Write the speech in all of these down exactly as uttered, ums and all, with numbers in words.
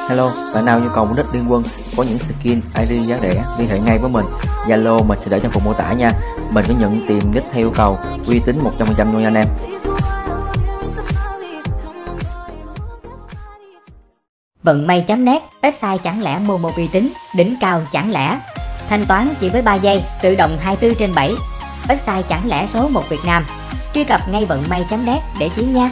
Hello, bạn nào nhu cầu mua đất Liên Quân có những skin i đê giá rẻ, liên hệ ngay với mình. Zalo mình sẽ để trong phần mô tả nha. Mình có nhận tiền nick theo yêu cầu, uy tín một trăm phần trăm luôn nha anh em. Vận may chấm net, website chẳng lẽ mua một uy tín, đỉnh cao chẳng lẽ. Thanh toán chỉ với ba giây, tự động hai mươi bốn trên bảy. Website chẳng lẽ số một Việt Nam. Truy cập ngay vận may chấm net để chiến nha.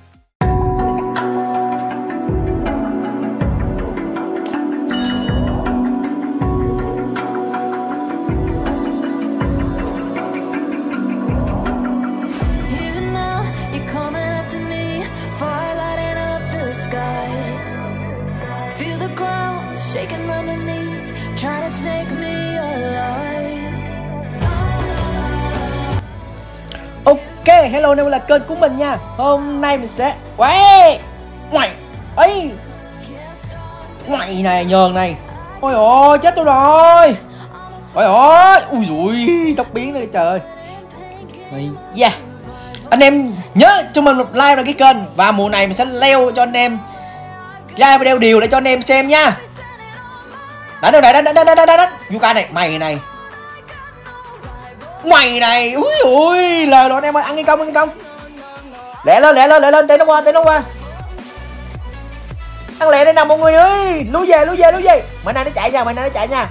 Shaking underneath, trying to take me alive. Ok, hello, đây là kênh của mình nha. Hôm nay mình sẽ quay ngoại ấy ngoại này nhờn này. Ôi ôi chết tôi rồi. Ôi ôi ui dùi tóc biến này trời ơi. Yeah. Anh em nhớ cho mình một like vào cái kênh, và mùa này mình sẽ leo cho anh em like video điều để cho anh em xem nha. Đánh đâu này, đánh đánh đánh đánh đánh đánh Yuka này, mày này mày này ui ui lời rồi anh em ơi, ăn cái công ăn cái công lẹ lên lẹ lên lẹ lên, tên nó qua tên nó qua ăn lẹ đây nào mọi người ơi, lú về lú về lú về mày này nó chạy nha, mày này nó chạy nha.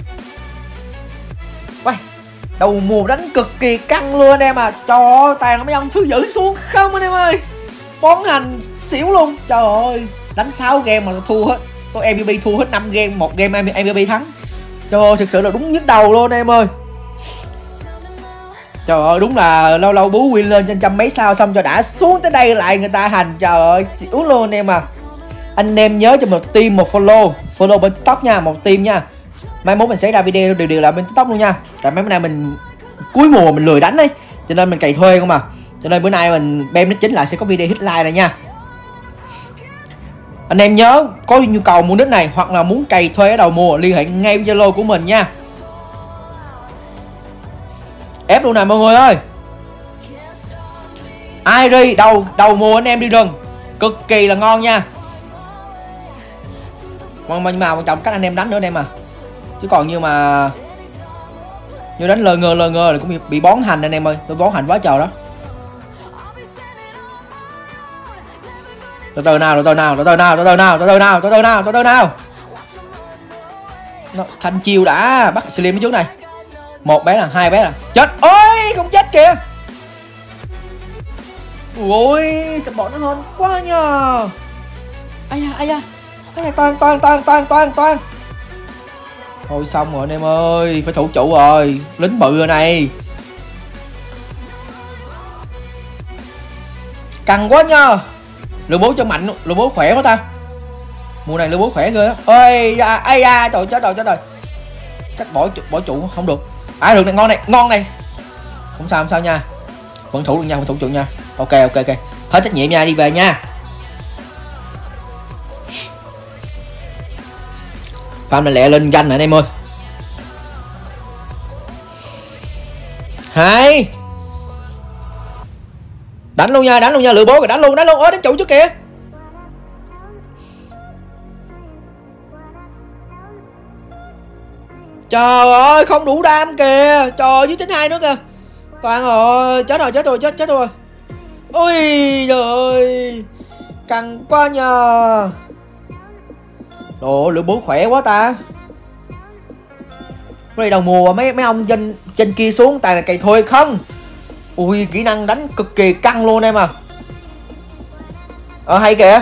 Quay đầu mùa đánh cực kỳ căng luôn anh em à, trời ơi tàn mấy ông thứ giữ xuống không anh em ơi, bón hành xỉu luôn. Trời ơi đánh sáu game mà thua hết, tôi em vê pê thua hết năm game, một game em vê pê thắng. Trời ơi thực sự là đúng nhức đầu luôn em ơi. Trời ơi đúng là lâu lâu bú win lên trên trăm mấy sao xong cho đã xuống tới đây lại người ta hành. Trời ơi xỉu luôn anh em à. Anh em nhớ cho một team một follow follow bên TikTok nha, một team nha. Mai mốt mình sẽ ra video đều đều lại bên TikTok luôn nha. Tại mấy bữa nay mình cuối mùa mình lười đánh ấy, cho nên mình cày thuê không mà. Cho nên bữa nay mình bem nick chính lại sẽ có video hit like này nha. Anh em nhớ có nhu cầu mua nick này hoặc là muốn cày thuê ở đầu mùa liên hệ ngay với Zalo của mình nha. Ép luôn nè mọi người ơi. i rê đầu đầu mùa anh em đi rừng cực kỳ là ngon nha. Nhưng mà, mà quan trọng cách anh em đánh nữa anh em à. Chứ còn như mà như đánh lờ ngơ lờ ngơ là cũng bị, bị bón hành anh em ơi. Tôi bón hành quá trời đó. Từ từ nào, từ từ nào, từ từ nào, từ từ nào, từ từ nào, từ từ nào, từ từ nào. Nó thành chiêu đã, bắt Slim ở trước này. Một bé là, hai bé là. Chết. Ôi, không chết kìa. Ôi, support nó hơn quá nhờ. Ai da, ai da. Ai da, toàn toàn toàn toàn toàn toàn. Thôi xong rồi anh em ơi, phải thủ trụ rồi, lính bự rồi này. Căng quá nhờ. Lừa bố cho mạnh, lừa bố khỏe quá ta. Mùa này lừa bố khỏe ghê á. Ơi da, ai da, trời chết rồi chết rồi. Chắc bỏ bỏ trụ không được. À được này, ngon này, ngon này. Không sao không sao nha. Vẫn thủ được nha, vẫn thủ trụ nha. Ok ok ok. Hết trách nhiệm nha, đi về nha. Farm này lẹ lên ganh này anh em ơi. Hai. Đánh luôn nha, đánh luôn nha, lừa bố rồi, đánh luôn, đánh luôn. Ôi đánh trụ trước kìa. Trời ơi không đủ đam kìa. Trời ơi dưới chín hai nữa kìa. Toàn rồi, chết rồi, chết rồi, chết chết rồi. Ôi trời ơi. Căng quá nhờ. Đồ lửa bố khỏe quá ta. Cái này đầu mùa mấy mấy ông trên trên kia xuống tài là cày thôi không. Ui kỹ năng đánh cực kỳ căng luôn em à. Ờ hay kìa.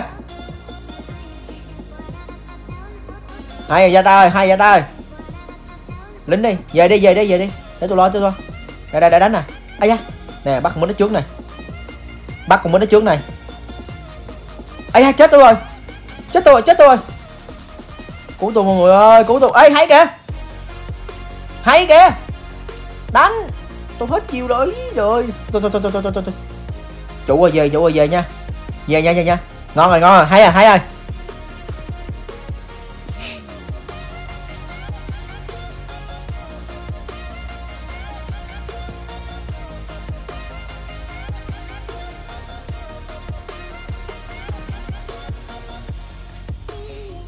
Hay rồi ra ta ơi, hay ra ta ơi. Lính đi, về đi, về đi, về đi. Để tôi lo, tôi lo. Đây đây đây đánh nè. Ai da. Nè bắt con bánh nó trước này. Bắt con bánh nó trước này. Ai da chết tôi rồi. Chết tôi rồi, chết tôi rồi. Cứu tôi mọi người ơi, cứu tôi. Ê hay kìa. Hay kìa. Đánh. Tôi hết chiêu rồi. Trời. Thôi thôi thôi thôi thôi thôi. Chủ ơi về, chủ ơi về nha. Về nha, về nha. Ngon rồi, ngon rồi, hay à, hay rồi.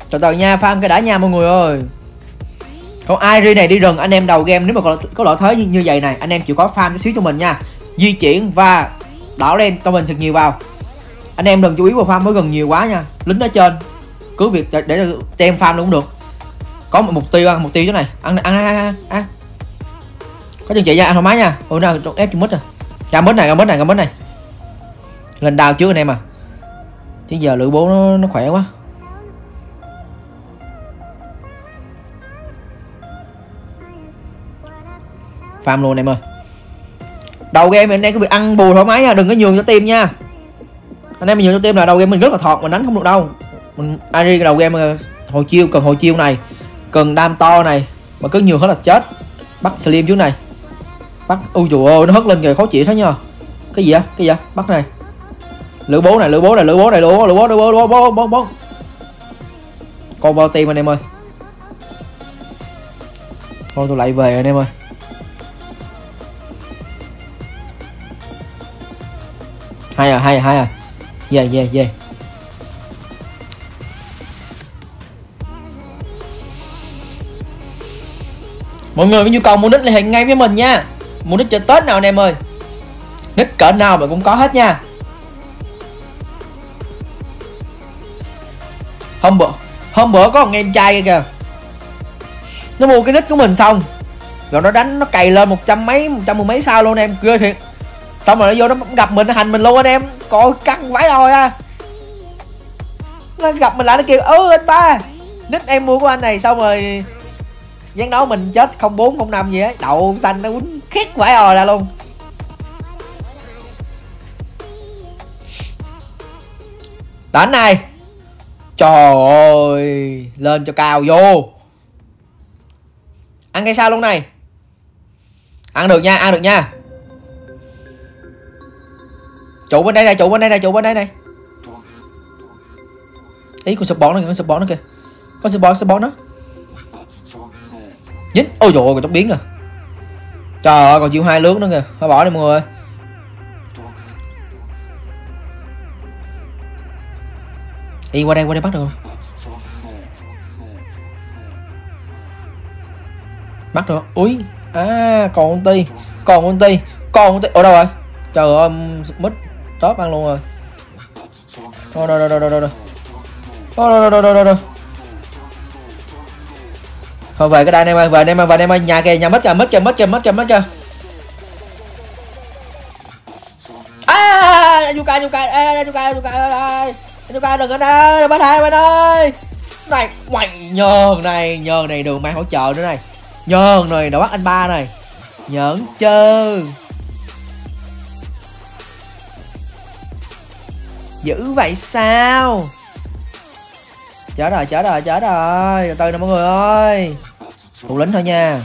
Từ từ nha, farm cái đã nha mọi người ơi. Còn ai ri này đi rừng anh em đầu game, nếu mà có, có lợi thế như, như vậy này, anh em chịu có farm chút xíu cho mình nha. Di chuyển và đảo lên cho mình thật nhiều vào. Anh em đừng chú ý vào farm mới gần nhiều quá nha. Lính ở trên cứ việc để, để tem farm luôn cũng được. Có một mục tiêu, mục tiêu chỗ này. Ăn ăn ăn ăn. ăn. Có chừng chị nha, ăn thoải mái nha. Ủa nào ép chung mít rồi. Ra mít này, ra mít này, ra mít này. Lên đào trước anh em à. Chứ giờ lựa bố nó, nó khỏe quá. Farm luôn em ơi. Đầu game anh em cứ việc ăn bù thoải mái nha, đừng có nhường cho team nha. Anh em mình nhường cho team là đầu game mình rất là thọt, mình đánh không được đâu. Mình Ari đầu game hồi chiêu, cần hồi chiêu này, cần đam to này, mà cứ nhường hết là chết. Bắt Slim trước này. Bắt ui trời ơi, nó hất lên kìa, khó chịu thế nha. Cái gì á? Cái gì á? Bắt này. Lựa bố này, lựa bố này, lựa bố này, lựa bố, lựa bố, lựa bố, lựa bố, bố, bố. Con vào team anh em ơi. Thôi tôi lại về anh em ơi. Hay à, hay à, hay à. Về, về, về. Mọi người có nhu cầu mua nick liên hệ ngay với mình nha. Mua nick cho Tết nào anh em ơi. Nick cỡ nào mà cũng có hết nha. Hôm bữa Hôm bữa có một em trai kìa, nó mua cái nick của mình xong rồi nó đánh, nó cày lên một trăm mấy, một trăm mười mấy sao luôn em, ghê thiệt. Xong rồi nó vô nó gặp mình, nó hành mình luôn anh em. Coi căng vãi rồi à. Nó gặp mình lại nó kêu ơ anh ba, nick em mua của anh này, xong rồi gián đấu mình chết không bốn không năm gì ấy, đậu xanh nó quýnh khét vãi rồi ra luôn. Đánh này. Trời ơi, lên cho cao vô. Ăn cây sao luôn này. Ăn được nha, ăn được nha. Trụ bên đây này, trụ bên đây này, trụ bên đây này. Ý con support nó kìa, con support nó kìa. Con support, support nó. Dính. Ôi dồi ôi, còn tóc biến à. Trời ơi, còn chịu hai lướt nữa kìa. Thôi bỏ đi mọi người ơi. Ý qua đây, qua đây bắt được không? Bắt được. Úi. À, còn con ti. Còn con ti. Còn con ti. Ở đâu rồi? Trời ơi, mít top ăn luôn rồi. Thôi rồi rồi rồi rồi rồi. Thôi rồi rồi rồi rồi rồi. Thôi về cái đây anh em ơi, về anh em ơi, về anh em ơi, nhà kìa, nhà mít kìa, mít kìa, mít kìa, mít kìa, mít kìa. À, Yuka, Yuka, ê, Yuka, Yuka ơi. Yuka đừng ở đây, bên hai bên ơi. Này, mày nhờn này, nhờn này đường mang hỗ trợ nữa này. Nhờn này đã bắt anh ba này. Nhẫn chơ. Dữ vậy sao? Chết rồi, chết rồi, chết rồi. Từ từ nè mọi người ơi. Thủ lính thôi nha.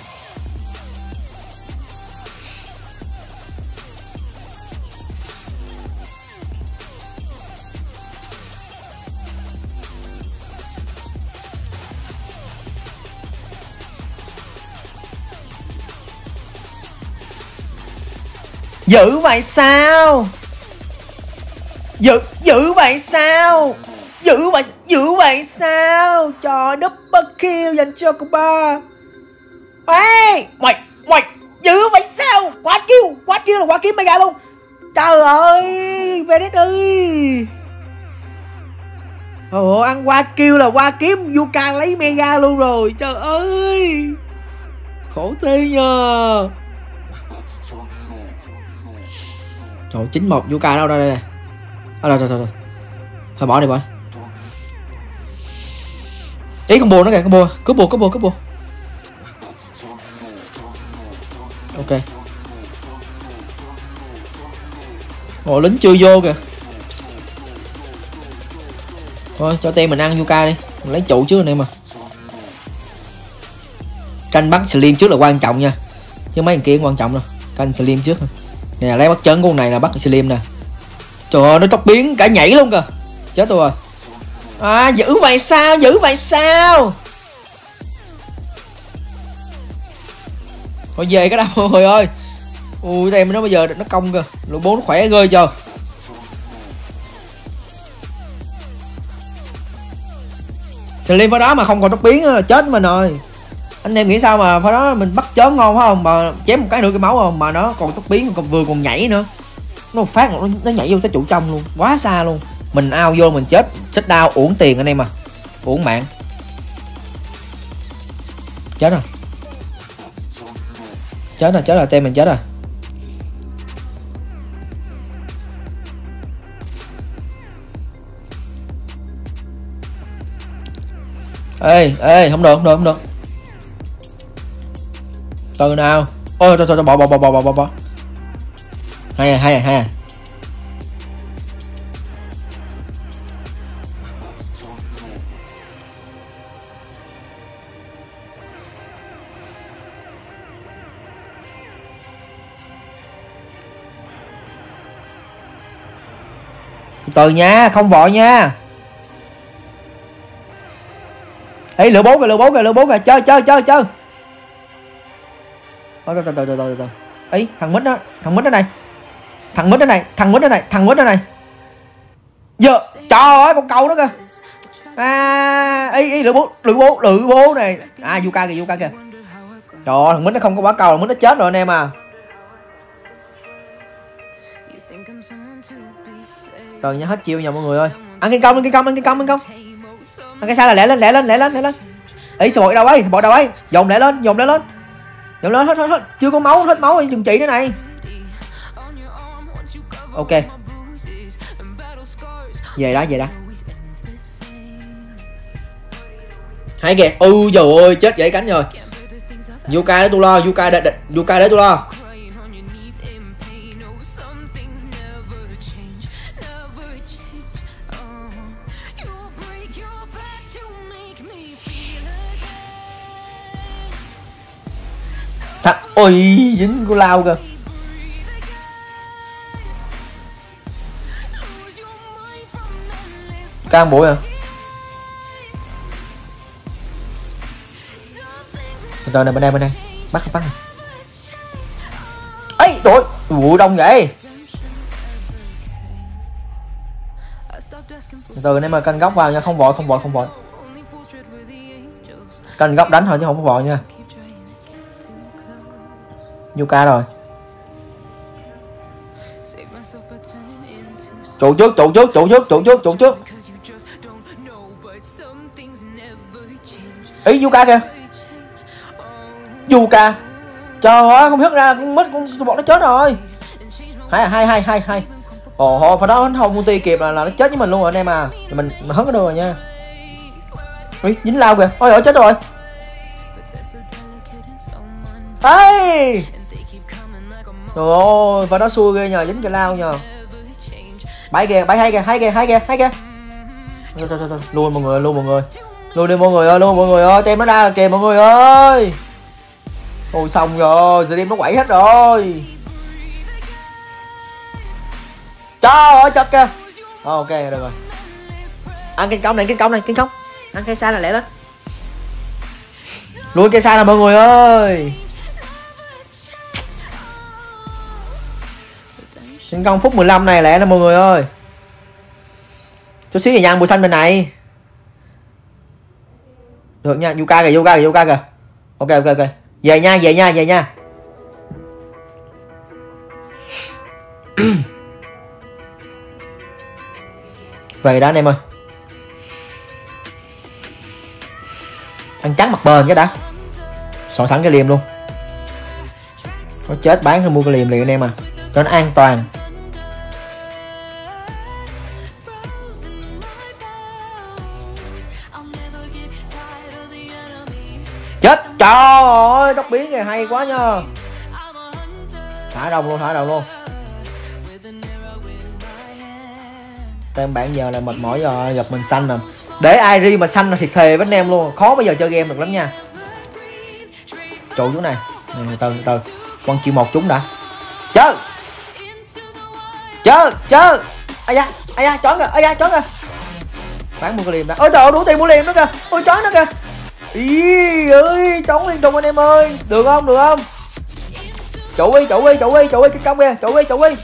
Dữ vậy sao? Dữ, dữ vậy sao? Dữ vậy, dữ vậy sao? Trời, double kill dành cho cô ba. Ê, mày, mày, dữ vậy sao? Quá kill, quá kill là quá kiếm mega luôn. Trời ơi, Venice ơi. Ồ, ăn qua kill là qua kiếm, Yuka lấy mega luôn rồi. Trời ơi. Khổ thế nhờ. Trời, chín một Yuka đâu đây đây. À, rồi, rồi, rồi. Thôi bỏ đi, bỏ đi. Ý combo nó kìa, combo, combo, combo, combo. Ok. Ồ, lính chưa vô kìa. Thôi, cho tem mình ăn Yuka đi. Mình lấy trụ trước này mà. Canh bắt Slim trước là quan trọng nha. Chứ mấy thằng kia quan trọng đâu. Canh Slim trước. Nè, lấy bắt chấn của con này là bắt Slim nè. Trời ơi, nó tóc biến cả nhảy luôn kìa. Chết tôi rồi. À, dữ vậy sao? Dữ vậy sao? Thôi về cái đâu mọi người ơi. Ui, tem nó bây giờ nó công kìa. Lũ bốn nó khỏe ghê chưa. Slim phá đó mà không còn tốc biến là chết mình rồi. Anh em nghĩ sao mà phá đó mình bắt chớn ngon phải không, mà chém một cái nữa cái máu không, mà nó còn tốc biến còn vừa còn nhảy nữa, nó một phát nó, nó nhảy vô tới trụ trong luôn, quá xa luôn. Mình ao vô mình chết, chết đau uổng tiền anh em à, uổng mạng. Chết rồi, chết rồi, chết rồi, tem mình chết rồi. Ê ê, không được không được không được, từ nào. Ôi thôi thôi bỏ bỏ bỏ bỏ bỏ bỏ. Hay à hay à hay à. Từ từ nha, không vội nha. Ê lựa bố kìa, lựa bố kìa, lựa bố kìa, chơi chơi chơi chơi. Từ từ từ từ từ từ. Ấy thằng mít đó, thằng mít đó này, thằng mít đó này, thằng mít đó này, thằng mít đó này. Giờ trời ơi con cầu đó kìa. À ý ý lựa bố, lựa bố, lựa bố này. À Yuka kìa, Yuka kìa. Trời ơi thằng mít nó không có quả cầu, thằng mít nó chết rồi anh em à. Từ nhá, hết chiêu nha mọi người ơi. Ăn cái công, ăn cái công, ăn cái công, ăn công. Ăn cái sao là lẹ lên, lẹ lên, lẹ lên, lẹ lên. Ý sao bội đâu ấy, bội đâu ấy. Dồn lẹ lên, dồn lẹ lên. Dồn lên hết hết hết. Chưa có máu, hết máu chừng chị nữa này. Ok. Về đó, về đó. Hay kìa. Ừ trời ơi, chết gãy cánh rồi. Yuka để tôi lo, Yuka để, để Yuka để tôi lo. Thật, ôi dính của lao kìa. Cam bụi à. Từ này bên đây bên đây. Bắt bắt này. Ấy trời, bụi đông vậy. Từ này mà canh góc vào nha, không vội không vội không vội. Canh góc đánh thôi chứ không có vội nha. Yuka rồi. Trụ trước, trụ trước, trụ trước, trụ trước, trụ trước. Ý Yuka kìa. Yuka. Trời ơi, không biết ra con mít con bọn nó chết rồi. Hai hai hai hai hai. Ồ hồ, phải đó không multi kịp là, là nó chết với mình luôn rồi anh em à. Thì mình mình hấn cái đường rồi nha. Ui, dính lao kìa. Ôi ôi chết rồi. Ê. Trời ơi, phải đó xui ghê nhờ, dính cái lao nhờ. Bãi kìa, bãi hay kìa, hay kìa, hay kìa, hay kìa. Thôi thôi thôi, lui mọi người, lui mọi người. Lui đi mọi người ơi, lui mọi người ơi, tem nó ra kìa mọi người ơi. Ôi xong rồi, giờ đêm nó quẩy hết rồi. Trời ơi chết kìa. Ok được rồi. Ăn cái công này, cái công này, cái công. Ăn cây xa là lẹ lên. Lui cây xa nè mọi người ơi. Thành công phút mười lăm này lẹ nè mọi người ơi. Chút xíu về nha, bùi xanh bên này. Được nha, Yuka kìa, Yuka kìa, Yuka kìa. Ok ok ok. Về nha, về nha, về nha. Về đó anh em ơi. Ăn trắng mặt bền cái đã. Soạn sẵn cái liềm luôn. Nó chết bán thôi mua cái liềm liền anh em à. Cho nó an toàn. Chết, trời ơi, tóc biến kìa, hay quá nha. Thả đồng luôn, thả đồng luôn. Tem bạn giờ là mệt mỏi rồi, gặp mình xanh nè. Để Iri mà xanh là thiệt thề với anh em luôn, khó bây giờ chơi game được lắm nha. Trụ chỗ này, này từ từ, con chịu một chúng đã. Chơi, chơi, chơi. Ai da, ai da, chó kìa, ai da, chó kìa. Bán mua cái liềm đã. Ôi trời ơi, đủ tiền mua liềm nữa kìa. Ôi chó nữa kìa. Ý ơi, trống liên tục anh em ơi. Được không, được không? Chủ đi, chủ đi, chủ đi, chủ đi, cái công kìa, chủ đi, chủ đi.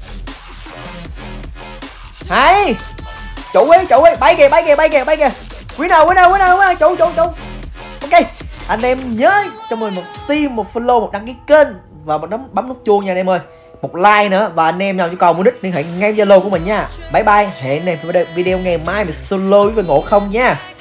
Hay. Chủ đi, chủ đi, bay kìa, bay kìa, bay kìa, bay kìa. winner winner winner winner chủ chủ chủ. Ok, anh em nhớ cho mình một tim, một follow, một đăng ký kênh và một bấm bấm nút chuông nha anh em ơi, một like nữa, và anh em nào nhu cầu mua nick liên hệ ngay Zalo của mình nha. Bye bye, hẹn anh em video ngày mai về solo với Ngộ Không nha.